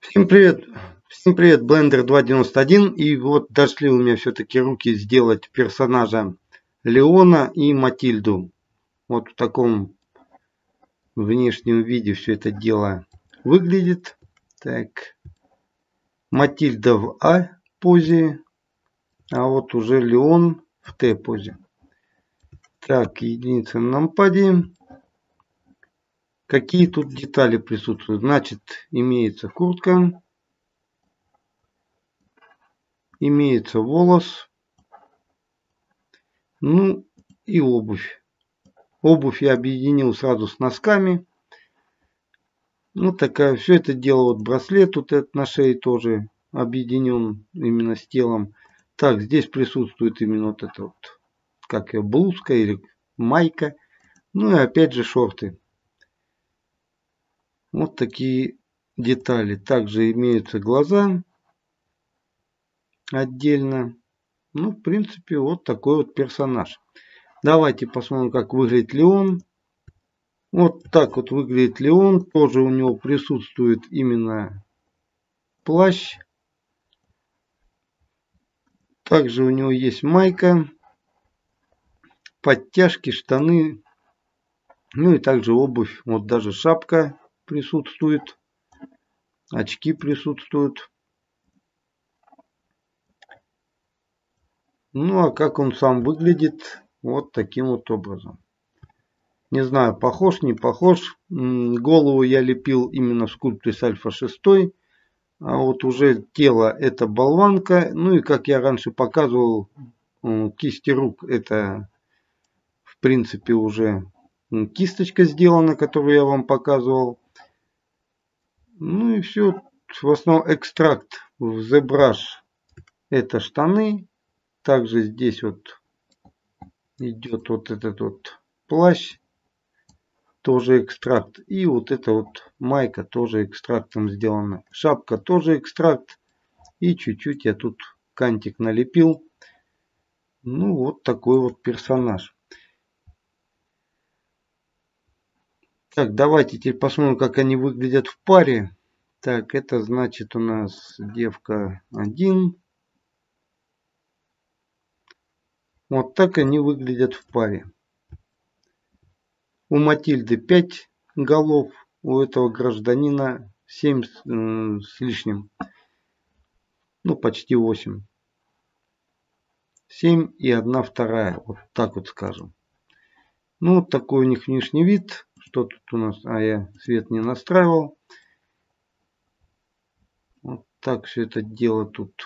Всем привет, Blender 2.91. И вот дошли у меня все-таки руки сделать персонажа Леона и Матильду. Вот в таком внешнем виде все это дело выглядит. Так, Матильда в А позе, а вот уже Леон в Т позе. Так, единица на нампаде. Какие тут детали присутствуют? Значит, имеется куртка. Имеется волос. Ну и обувь. Обувь я объединил сразу с носками. Ну такая, все это дело, вот браслет вот этот на шее тоже объединен именно с телом. Так, здесь присутствует именно вот это вот, как ее, блузка или майка. Ну и опять же шорты. Вот такие детали. Также имеются глаза отдельно. Ну, в принципе, вот такой вот персонаж. Давайте посмотрим, как выглядит Леон. Вот так вот выглядит Леон. Тоже у него присутствует именно плащ. Также у него есть майка, подтяжки, штаны. Ну и также обувь. Вот даже шапка присутствует. Очки присутствуют. Ну а как он сам выглядит? Вот таким вот образом. Не знаю, похож, не похож. Голову я лепил именно в скульпторе с Альфа 6. А вот уже тело это болванка. Ну и как я раньше показывал, кисти рук это в принципе уже кисточка сделана, которую я вам показывал. Ну и все. В основном экстракт в ZBrush это штаны. Также здесь вот идет вот этот вот плащ. Тоже экстракт. И вот эта вот майка тоже экстрактом сделана. Шапка тоже экстракт. И чуть-чуть я тут кантик налепил. Ну вот такой вот персонаж. Так, давайте теперь посмотрим, как они выглядят в паре. Так, это значит у нас девка 1. Вот так они выглядят в паре. У Матильды 5 голов, у этого гражданина 7 с лишним. Ну, почти 8. 7 и 1/2. Вот так вот скажем. Ну, вот такой у них внешний вид. Что тут у нас? А, я свет не настраивал. Вот так все это дело тут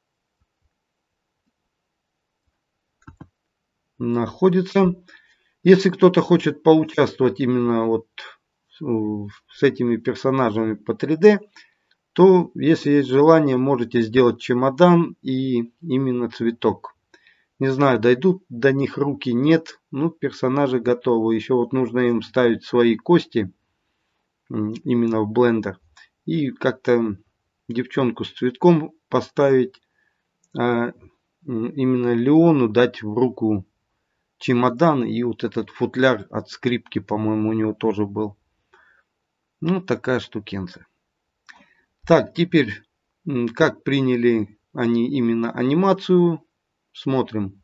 находится. Если кто-то хочет поучаствовать именно вот с этими персонажами по 3D, то, если есть желание, можете сделать чемодан и именно цветок. Не знаю, дойдут до них руки, нет. Ну, персонажи готовы. Еще вот нужно им ставить свои кости именно в Blender. И как-то девчонку с цветком поставить. А именно Леону дать в руку чемодан и вот этот футляр от скрипки, по-моему, у него тоже был. Ну, такая штукенция. Так, теперь, как приняли они именно анимацию, смотрим.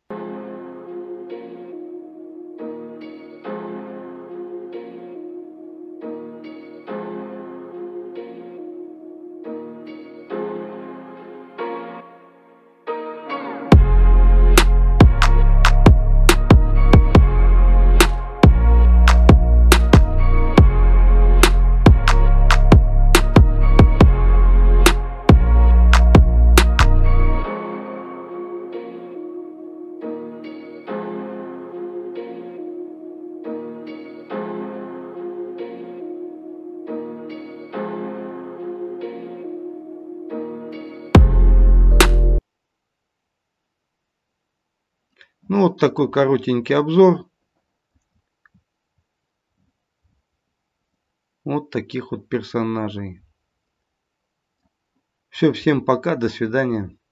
Ну, вот такой коротенький обзор. Вот таких вот персонажей. Все, всем пока, до свидания.